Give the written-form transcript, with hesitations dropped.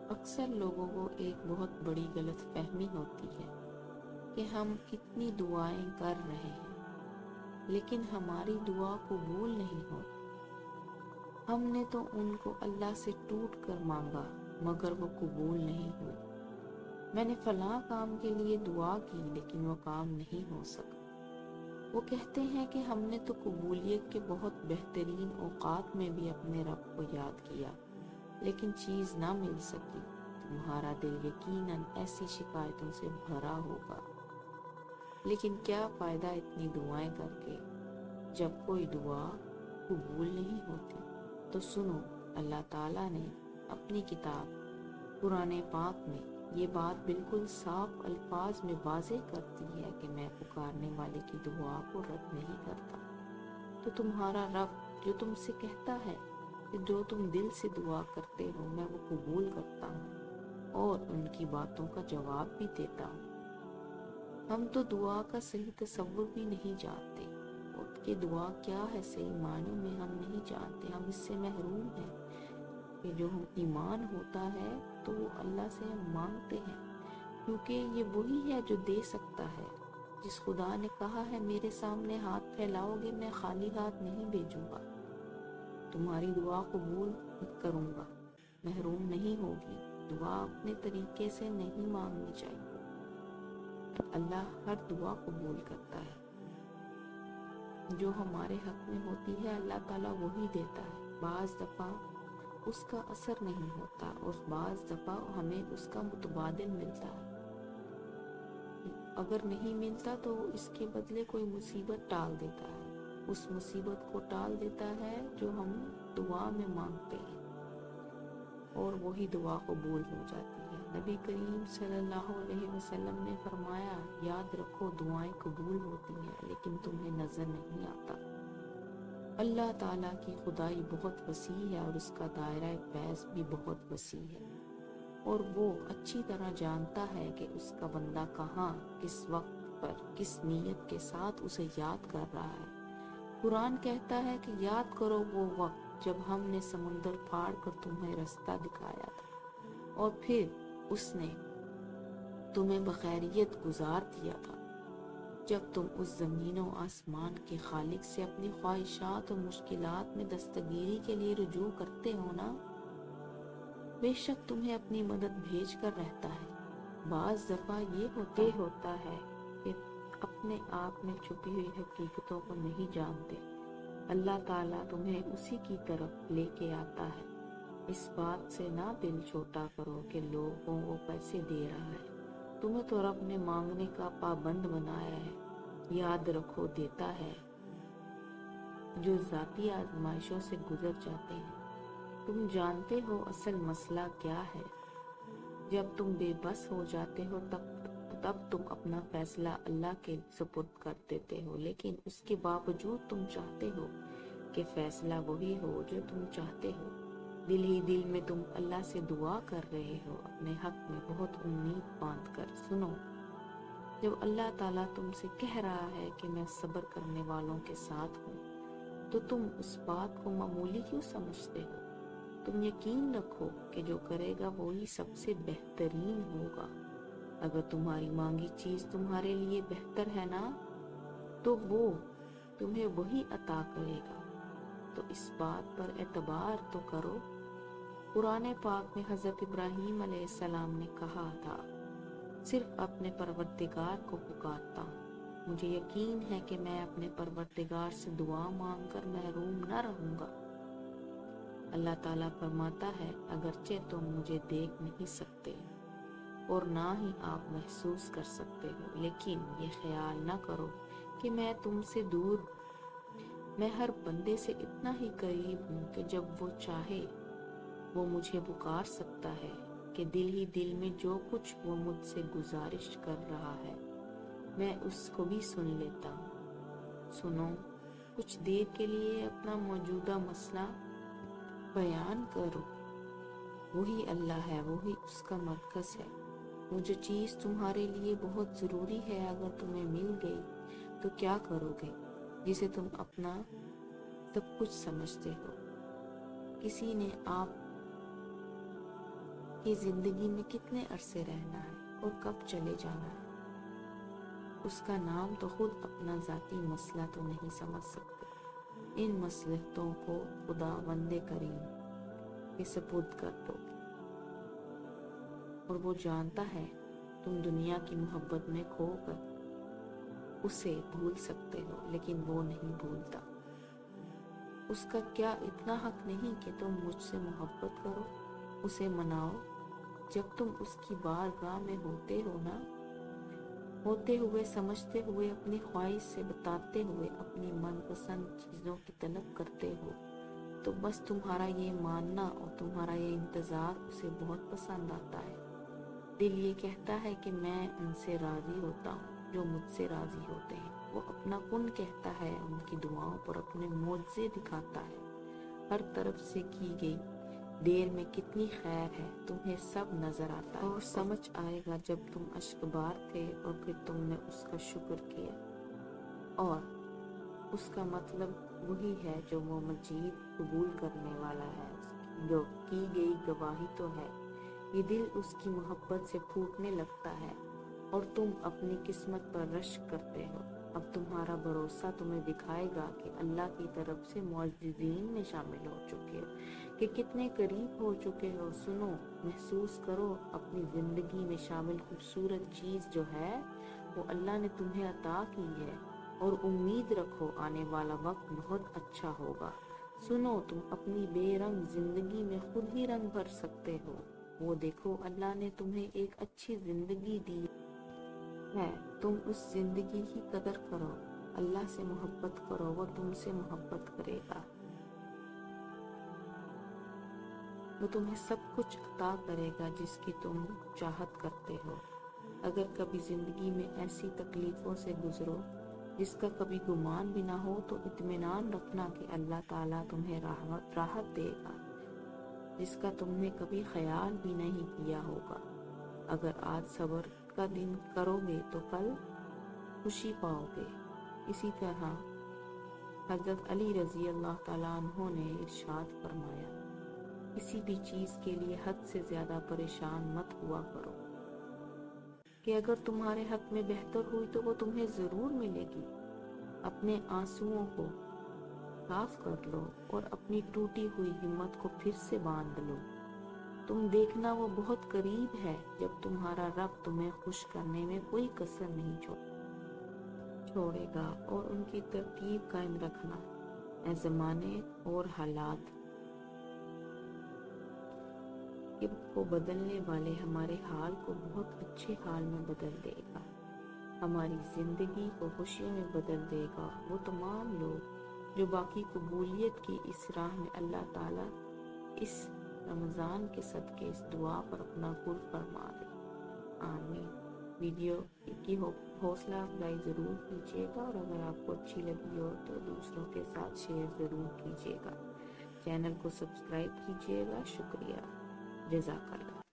اکثر لوگوں کو ایک بہت بڑی غلط فہمی ہوتی ہے کہ ہم اتنی دعائیں کر رہے ہیں لیکن ہماری دعا قبول نہیں ہوتی۔ ہم نے تو ان کو اللہ سے ٹوٹ کر مانگا مگر وہ قبول نہیں ہوئی۔ میں نے فلاں کام کے لیے دعا کی لیکن وہ کام نہیں ہو سکا۔ وہ کہتے ہیں کہ ہم نے تو قبولیت کے بہت بہترین اوقات میں بھی اپنے رب کو یاد کیا لیکن چیز نہ مل سکی۔ تمہارا دل یقیناً ایسی شکایتوں سے بھرا ہوگا، لیکن کیا فائدہ اتنی دعائیں کر کے جب کوئی دعا قبول نہیں ہوتی؟ تو سنو، اللہ تعالیٰ نے اپنی کتاب قرآن پاک میں یہ بات بالکل صاف الفاظ میں واضح کرتی ہے کہ میں پکارنے والے کی دعا کو رد نہیں کرتا۔ تو تمہارا رب جو تم سے کہتا ہے کہ جو تم دل سے دعا کرتے ہو میں وہ قبول کرتا ہوں اور ان کی باتوں کا جواب بھی دیتا ہوں۔ ہم تو دعا کا صحیح تصور بھی نہیں جانتے، اور کہ دعا کیا ہے صحیح معنوں میں ہم نہیں جانتے۔ ہم اس سے محروم ہیں کہ جو ہم ایمان ہوتا ہے تو وہ اللہ سے ہم مانگتے ہیں، کیونکہ یہ وہی ہے جو دے سکتا ہے۔ جس خدا نے کہا ہے میرے سامنے ہاتھ پھیلاؤ گے میں خالی ہاتھ نہیں بھیجوں گا، تمہاری دعا قبول کروں گا، محروم نہیں ہوگی۔ دعا اپنے طریقے سے نہیں مانگنی چاہیے، اللہ ہر دعا قبول کرتا ہے۔ جو ہمارے حق میں ہوتی ہے اللہ تعالیٰ وہی دیتا ہے۔ بعض دفعہ اس کا اثر نہیں ہوتا اور بعض دفعہ ہمیں اس کا متبادل ملتا ہے۔ اگر نہیں ملتا تو اس کے بدلے کوئی مصیبت ٹال دیتا ہے، اس مصیبت کو ٹال دیتا ہے جو ہم دعا میں مانگتے ہیں، اور وہی دعا قبول ہو جاتی ہے۔ نبی کریم صلی اللہ علیہ وسلم نے فرمایا، یاد رکھو دعائیں قبول ہوتی ہیں لیکن تمہیں نظر نہیں آتا۔ اللہ تعالیٰ کی خدائی بہت وسیع ہے اور اس کا دائرہ فیض بھی بہت وسیع ہے، اور وہ اچھی طرح جانتا ہے کہ اس کا بندہ کہاں کس وقت پر کس نیت کے ساتھ اسے یاد کر رہا ہے۔ قرآن کہتا ہے کہ یاد کرو وہ وقت جب ہم نے سمندر پھاڑ کر تمہیں رستہ دکھایا تھا اور پھر اس نے تمہیں بخیریت گزار دیا تھا، جب تم اس زمین و آسمان کے خالق سے اپنی خواہشات اور مشکلات میں دستگیری کے لیے رجوع کرتے ہو نا، بے شک تمہیں اپنی مدد بھیج کر رہتا ہے۔ بعض دفعہ یہ ہوتا ہے کہ اپنے آپ میں چھپی ہوئی حقیقتوں کو نہیں جانتے، اللہ تعالیٰ تمہیں اسی کی طرف لے کے آتا ہے۔ اس بات سے نہ دل چھوٹا کرو کہ لوگوں کو پیسے دے رہا ہے، تمہیں تو رب نے مانگنے کا پابند بنایا ہے۔ یاد رکھو دیتا ہے جو ذاتی آزمائشوں سے گزر جاتے ہیں۔ تم جانتے ہو اصل مسئلہ کیا ہے؟ جب تم بے بس ہو جاتے ہو تب تم اپنا فیصلہ اللہ کے سپرد کر دیتے ہو، لیکن اس کے باوجود تم چاہتے ہو کہ فیصلہ وہی ہو جو تم چاہتے ہو۔ دل ہی دل میں تم اللہ سے دعا کر رہے ہو اپنے حق میں بہت امید باندھ کر۔ سنو، جب اللہ تعالیٰ تم سے کہہ رہا ہے کہ میں صبر کرنے والوں کے ساتھ ہوں، تو تم اس بات کو معمولی کیوں سمجھتے ہو؟ تم یقین رکھو کہ جو کرے گا وہی سب سے بہترین ہوگا۔ اگر تمہاری مانگی چیز تمہارے لیے بہتر ہے نا، تو وہ تمہیں وہی عطا کرے گا، تو اس بات پر اعتبار تو کرو۔ قرآن پاک میں حضرت ابراہیم علیہ السلام نے کہا تھا، صرف اپنے پروردگار کو پکارتا ہوں، مجھے یقین ہے کہ میں اپنے پروردگار سے دعا مانگ کر محروم نہ رہوں گا۔ اللہ تعالیٰ فرماتا ہے، اگرچہ تم مجھے دیکھ نہیں سکتے اور نہ ہی آپ محسوس کر سکتے ہو، لیکن یہ خیال نہ کرو کہ میں تم سے دور ہوں۔ میں ہر بندے سے اتنا ہی قریب ہوں کہ جب وہ چاہے وہ مجھے پکار سکتا ہے، کہ دل ہی دل میں جو کچھ وہ مجھ سے گزارش کر رہا ہے میں اس کو بھی سن لیتا ہوں۔ سنو، کچھ دیر کے لیے اپنا موجودہ مسئلہ بیان کرو۔ وہی اللہ ہے، وہی اس کا مرکز ہے۔ وہ جو چیز تمہارے لیے بہت ضروری ہے اگر تمہیں مل گئی تو کیا کرو گے، جسے تم اپنا سب کچھ سمجھتے ہو؟ کسی نے آپ کہ زندگی میں کتنے عرصے رہنا ہے اور کب چلے جانا ہے۔ اس کا نام تو خود اپنا ذاتی مسئلہ تو نہیں سمجھ سکتے۔ ان مصلحتوں کو خداوند کریم کے سپرد کر دو، اور وہ جانتا ہے تم دنیا کی محبت میں کھو کر اسے بھول سکتے ہو، لیکن وہ نہیں بھولتا۔ اس کا کیا اتنا حق نہیں کہ تم مجھ سے محبت کرو، اسے مناؤ؟ جب تم اس کی بارگاہ میں ہوتے ہوئے سمجھتے ہوئے، اپنی خواہش سے بتاتے ہوئے اپنی من پسند چیزوں کی طلب کرتے ہو، تو بس تمہارا یہ ماننا اور تمہارا یہ انتظار اسے بہت پسند آتا ہے۔ دل یہ کہتا ہے کہ میں ان سے راضی ہوتا ہوں جو مجھ سے راضی ہوتے ہیں۔ وہ اپنا کن کہتا ہے، ان کی دعاؤں پر اپنے معجزے دکھاتا ہے۔ ہر طرف سے کی گئی دیر میں کتنی خیر ہے، تمہیں سب نظر آتا ہے، اور سمجھ آئے گا جب تم اشک بار تھے اور پھر تم نے اس کا شکر کیا۔ اور اس کا مطلب وہی ہے جو وہ مجید قبول کرنے والا ہے، جو کی گئی گواہی تو ہے۔ یہ دل اس کی محبت سے پھوٹنے لگتا ہے اور تم اپنی قسمت پر رشک کرتے ہو۔ اب تمہارا بھروسہ تمہیں دکھائے گا کہ اللہ کی طرف سے معززین میں شامل ہو چکے ہو، کہ کتنے قریب ہو چکے ہو۔ سنو، محسوس کرو، اپنی زندگی میں شامل خوبصورت چیز جو ہے وہ اللہ نے تمہیں عطا کی ہے، اور امید رکھو آنے والا وقت بہت اچھا ہوگا۔ سنو، تم اپنی بے رنگ زندگی میں خود ہی رنگ بھر سکتے ہو۔ وہ دیکھو، اللہ نے تمہیں ایک اچھی زندگی دی ہے، تم اس زندگی کی قدر کرو، اللہ سے محبت کرو، وہ تم سے محبت کرے گا، وہ تمہیں سب کچھ عطا کرے گا جس کی تم چاہت کرتے ہو۔ اگر کبھی زندگی میں ایسی تکلیفوں سے گزرو جس کا کبھی گمان بھی نہ ہو، تو اطمینان رکھنا کہ اللہ تعالیٰ تمہیں راحت دے گا جس کا تم نے کبھی خیال بھی نہیں کیا ہوگا۔ اگر آج صبر کا دن کرو گے تو کل خوشی پاؤ گے۔ اسی طرح حضرت علی رضی اللہ تعالیٰ عنہ نے ارشاد فرمایا، کسی بھی چیز کے لیے حد سے زیادہ پریشان مت ہوا کرو، کہ اگر تمہارے حق میں بہتر ہوئی تو وہ تمہیں ضرور ملے گی۔ اپنے آنسوؤں کو صاف کر لو اور اپنی ٹوٹی ہوئی ہمت کو پھر سے باندھ لو۔ تم دیکھنا وہ بہت قریب ہے، جب تمہارا رب تمہیں خوش کرنے میں کوئی کسر نہیں چھوڑے گا، اور ان کی ترتیب قائم رکھنا۔ اے زمانے اور حالات کو بدلنے والے، ہمارے حال کو بہت اچھے حال میں بدل دے گا، ہماری زندگی کو خوشیوں میں بدل دے گا۔ وہ تمام لوگ جو باقی قبولیت کی اس راہ میں اللہ تعالیٰ اس رمضان کے صدقے اس دعا پر اپنا قبول فرما دے، آمین۔ ویڈیو کی حوصلہ افزائی ضرور کیجیے گا، اور اگر آپ کو اچھی لگی ہو تو دوسروں کے ساتھ شیئر ضرور کیجیے گا۔ چینل کو سبسکرائب کیجیے گا۔ شکریہ، جزاک اللہ۔